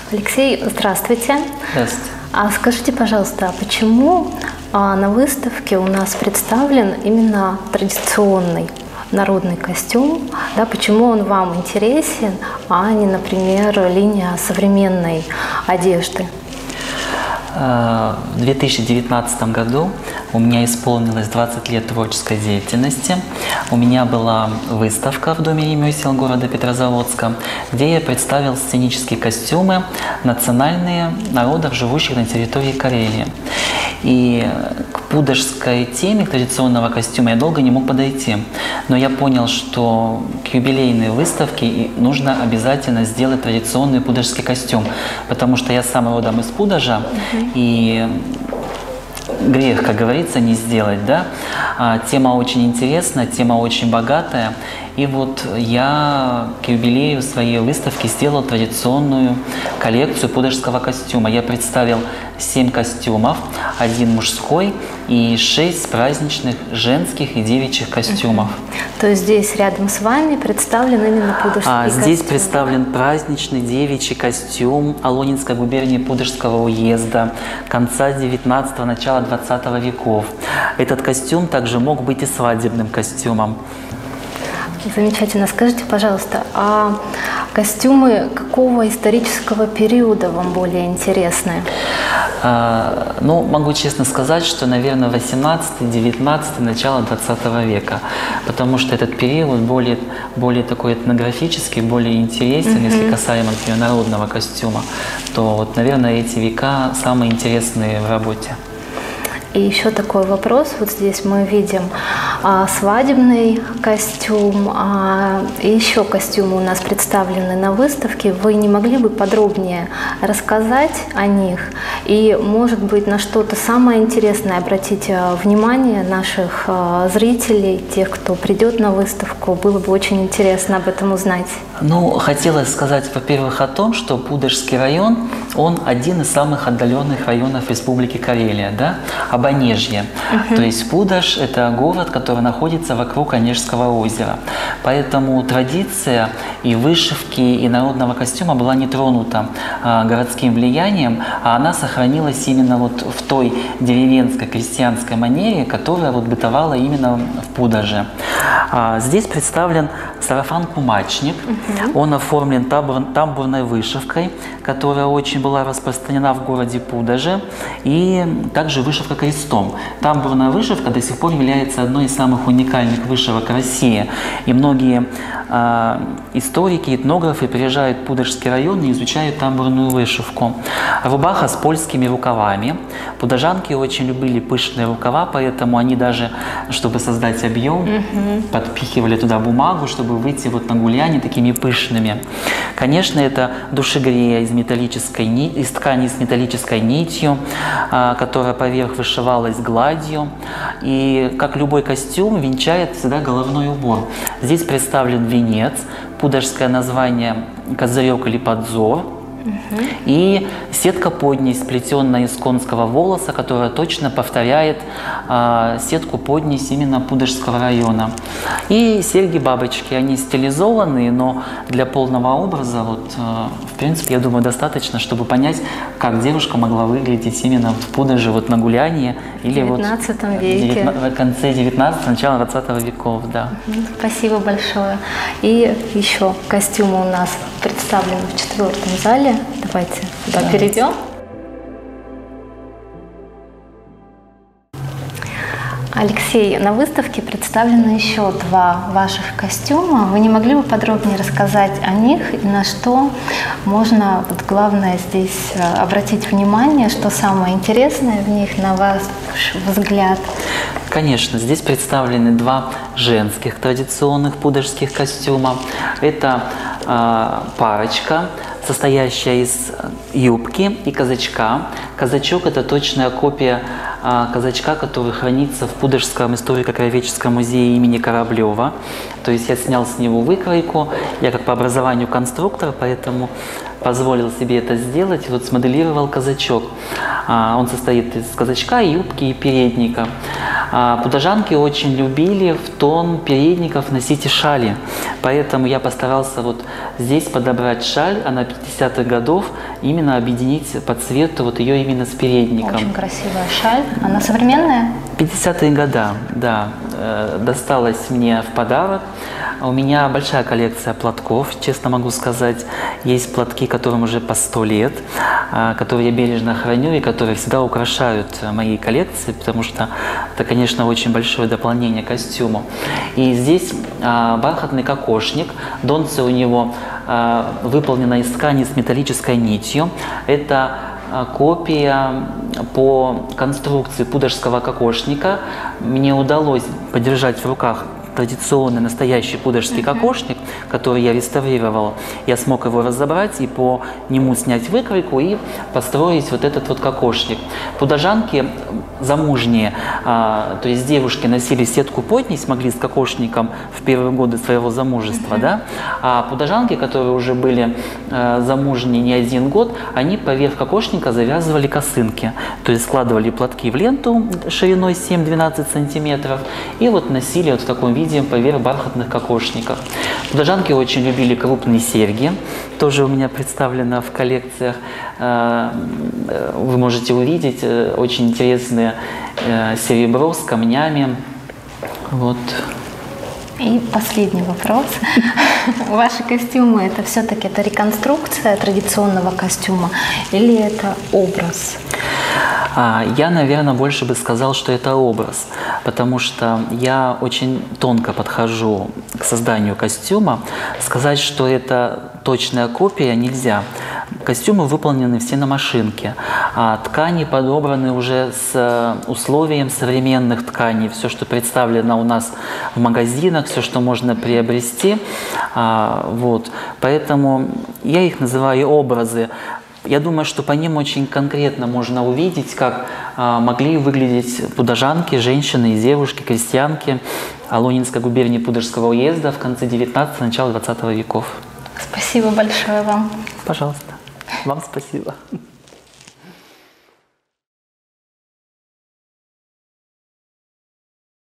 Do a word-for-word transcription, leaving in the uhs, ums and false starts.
Алексей, здравствуйте. Здравствуйте. А скажите, пожалуйста, а почему а, на выставке у нас представлен именно традиционный народный костюм? Да, почему он вам интересен, а не, например, линия современной одежды? В две тысячи девятнадцатом году у меня исполнилось двадцать лет творческой деятельности. У меня была выставка в Доме ремесел города Петрозаводска, где я представил сценические костюмы национальные народов, живущих на территории Карелии. И к пудожской теме традиционного костюма я долго не мог подойти. Но я понял, что к юбилейной выставке нужно обязательно сделать традиционный пудожский костюм, потому что я сам родом из Пудожа, mm-hmm. и грех, как говорится, не сделать, да? А, тема очень интересная, тема очень богатая. И вот я к юбилею своей выставки сделал традиционную коллекцию пудожского костюма. Я представил семь костюмов, один мужской и шесть праздничных женских и девичьих костюмов. То есть здесь рядом с вами представлен именно пудожский а, костюм? Здесь представлен праздничный девичий костюм Алонинской губернии Пудожского уезда конца девятнадцатого, начала двадцатого веков. Этот костюм также мог быть и свадебным костюмом. Замечательно. Скажите, пожалуйста, а костюмы какого исторического периода вам более интересны? А, ну, могу честно сказать, что, наверное, восемнадцатый, девятнадцатый, начало двадцатого века, потому что этот период более, более такой этнографический, более интересен, mm-hmm. если касаемо, например, народного костюма, то, вот, наверное, эти века самые интересные в работе. И еще такой вопрос. Вот здесь мы видим а, свадебный костюм, а, и еще костюмы у нас представлены на выставке. Вы не могли бы подробнее рассказать о них? И, может быть, на что-то самое интересное обратить внимание наших а, зрителей, тех, кто придет на выставку? Было бы очень интересно об этом узнать. Ну, хотелось сказать, во-первых, о том, что Пудожский район, он один из самых отдаленных районов Республики Карелия, да? Обонежье. Uh-huh. То есть Пудож – это город, который находится вокруг Онежского озера. Поэтому традиция и вышивки, и народного костюма была не тронута а, городским влиянием, а она сохранилась именно вот в той деревенской крестьянской манере, которая вот бытовала именно в Пудоже. А, здесь представлен сарафан-кумачник. Uh-huh. Он оформлен тамбур, тамбурной вышивкой, которая очень была распространена в городе Пудоже, и также вышивка крестом. Тамбурная вышивка до сих пор является одной из самых уникальных вышивок России. И многие э, историки, этнографы приезжают в Пудожский район и изучают тамбурную вышивку. Рубаха с польскими рукавами. Пудожанки очень любили пышные рукава, поэтому они даже, чтобы создать объем, mm-hmm. подпихивали туда бумагу, чтобы выйти вот на гуляние такими пышными. Конечно, это душегрея из, металлической, из ткани с металлической нитью, э, которая поверх вышивалась гладью. И, как любой костюм, венчает всегда головной убор. Здесь представлен венец, пудожское название «Козырек» или «Подзор». Угу. И сетка подней, сплетенная из конского волоса, которая точно повторяет э, сетку подней именно Пудожского района. И серьги-бабочки, они стилизованные, но для полного образа, вот, э, в принципе, я думаю, достаточно, чтобы понять, как девушка могла выглядеть именно в Пудоже вот, на гулянии. Или в девятнадцатом вот, веке. В конце девятнадцатого, начало двадцатого веков, да. Спасибо большое. И еще костюмы у нас представлены в четвертом зале. Давайте туда да. перейдем. Алексей, на выставке представлены еще два ваших костюма. Вы не могли бы подробнее рассказать о них и на что можно, вот главное здесь обратить внимание, что самое интересное в них, на ваш взгляд? Конечно, здесь представлены два женских традиционных пудожских костюма. Это э, парочка, состоящая из юбки и казачка. Казачок – это точная копия а, казачка, который хранится в Пудожском историко-краеведческом музее имени Кораблева. То есть я снял с него выкройку. Я как по образованию конструктор, поэтому позволил себе это сделать. Вот смоделировал казачок. А, он состоит из казачка, юбки и передника. А пудожанки очень любили в тон передников носить и шали, поэтому я постарался вот здесь подобрать шаль, она пятидесятых годов, именно объединить по цвету вот ее именно с передником. Очень красивая шаль. Она современная? пятидесятые годы, да, э, досталась мне в подарок. У меня большая коллекция платков, честно могу сказать. Есть платки, которым уже по сто лет, э, которые я бережно храню и которые всегда украшают мои коллекции, потому что это, конечно, очень большое дополнение к костюму. И здесь э, бархатный кокошник, донце у него э, выполнено из ткани с металлической нитью. Это копия по конструкции пудожского кокошника. Мне удалось подержать в руках традиционный настоящий пудожский uh-huh. кокошник, который я реставрировал. Я смог его разобрать и по нему снять выкройку и построить вот этот вот кокошник. Пудожанки замужние, а, то есть девушки носили сетку поднись, могли с кокошником в первые годы своего замужества, uh-huh. да? А пудожанки, которые уже были а, замужние не один год, они поверх кокошника завязывали косынки, то есть складывали платки в ленту шириной семь-двенадцать сантиметров и вот носили вот в таком виде поверх бархатных кокошников. Пудожанки очень любили крупные серьги, тоже у меня представлено в коллекциях. Вы можете увидеть очень интересные серебро с камнями. Вот. И последний вопрос. Ваши костюмы — это все-таки это реконструкция традиционного костюма или это образ? Я, наверное, больше бы сказал, что это образ, потому что я очень тонко подхожу к созданию костюма. Сказать, что это точная копия, нельзя. Костюмы выполнены все на машинке, а ткани подобраны уже с условием современных тканей. Все, что представлено у нас в магазинах, все, что можно приобрести. Вот. Поэтому я их называю образы. Я думаю, что по ним очень конкретно можно увидеть, как а, могли выглядеть пудожанки, женщины и девушки, крестьянки Алонинской губернии Пудожского уезда в конце девятнадцатого, начало двадцатого веков. Спасибо большое вам. Пожалуйста. Вам спасибо.